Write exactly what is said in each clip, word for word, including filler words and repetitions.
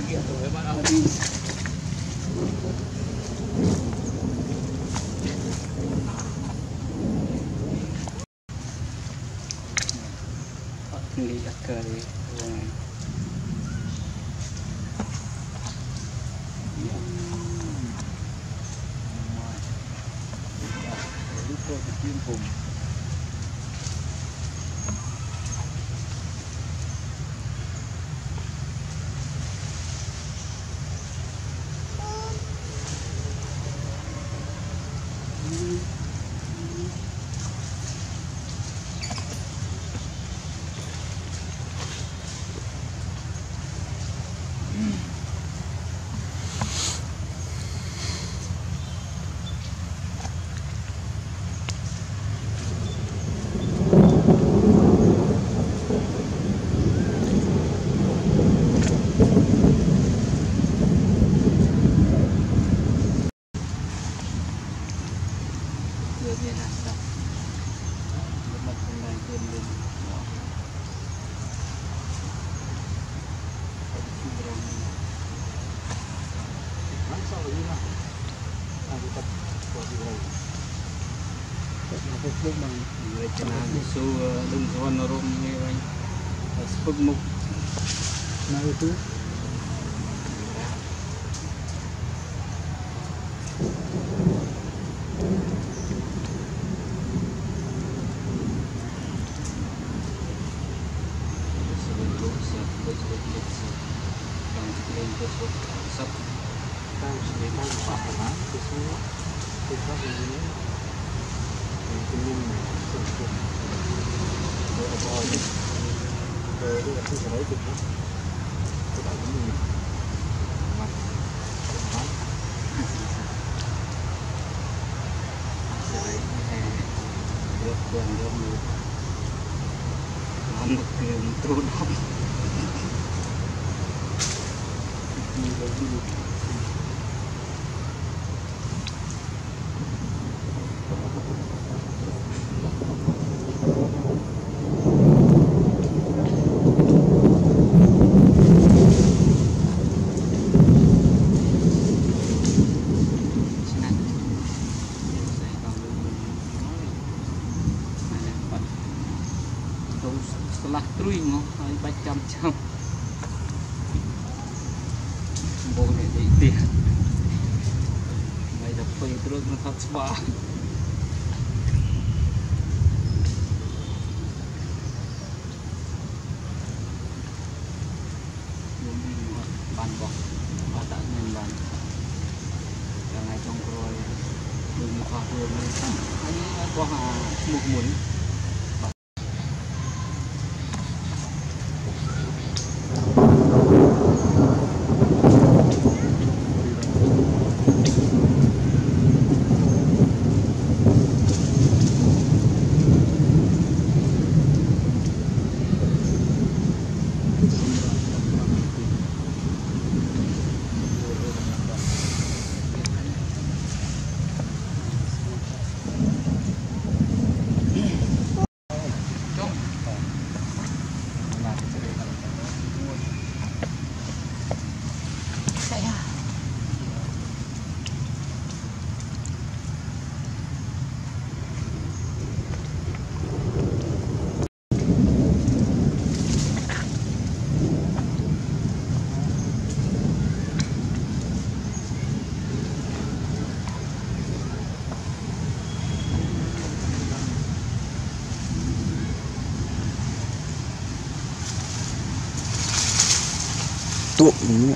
gitu hebat habis. Lihat kali uang. Lupa bertimpung. Dia rasa lemak kena jendela. Masa lagi lah. Aku tak buat dia. Aku pun bang. Dia cina su lung tuan orang ni bang. Sepuk muk. Nah itu. Sắp ta sẽ ta bảo là cái số cái số gì đấy cái nhung này sắp sắp rồi bao nhiêu rồi đây là cái gì đấy được không cái đó cũng nhiều mặt mặt rồi này được quần được một ăn một tiền trốn không. Setelah truing oh, bacam-cam boleh dia mai dapat terus nak sebab ban bọc và tạo nên ban cả ngày trong rồi đừng hoa hương anh có hà một muốn tuh ini.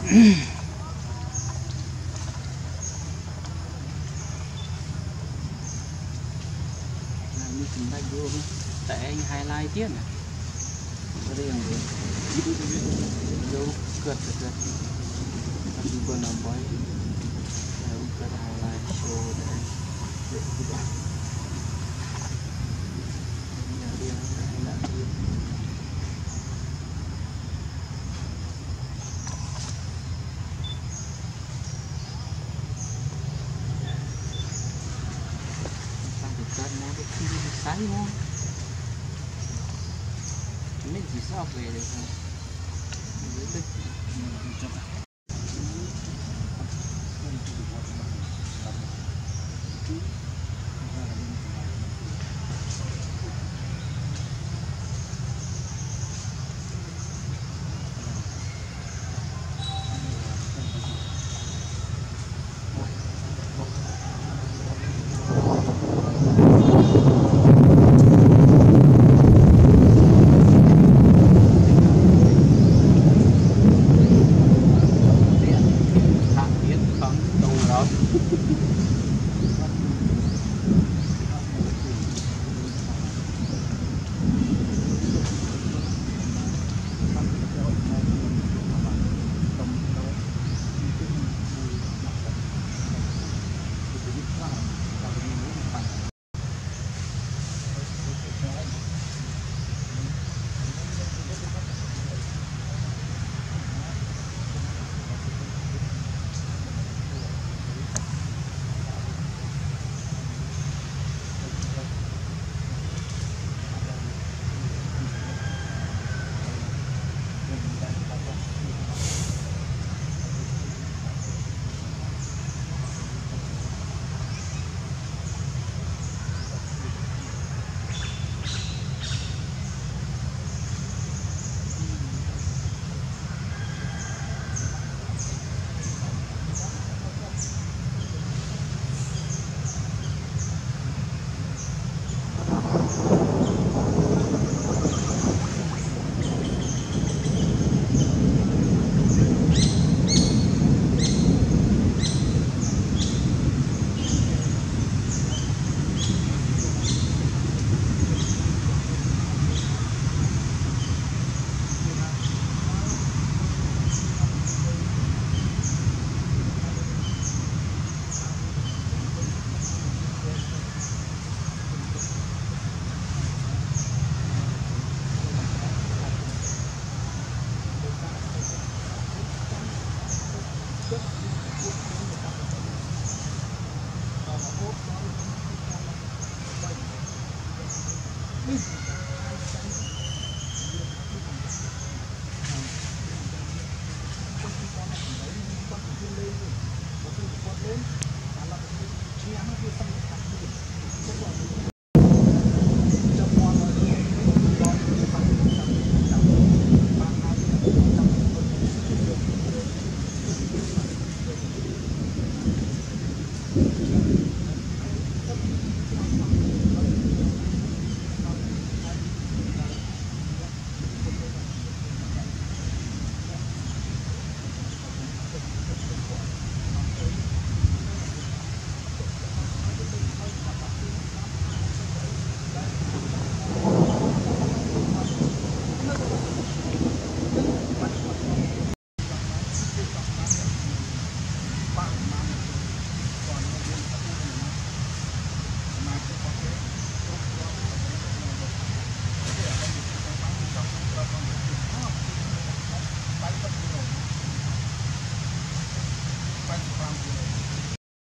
Làm chừng tay vô tại anh highlight tiếp này riêng rồi vô cất cất tapi gua nampak ya bukan highlight show dan tidak nyari yang enak sampai kan mau kiri saya mau ini bisa apa ya deh coba Thank you.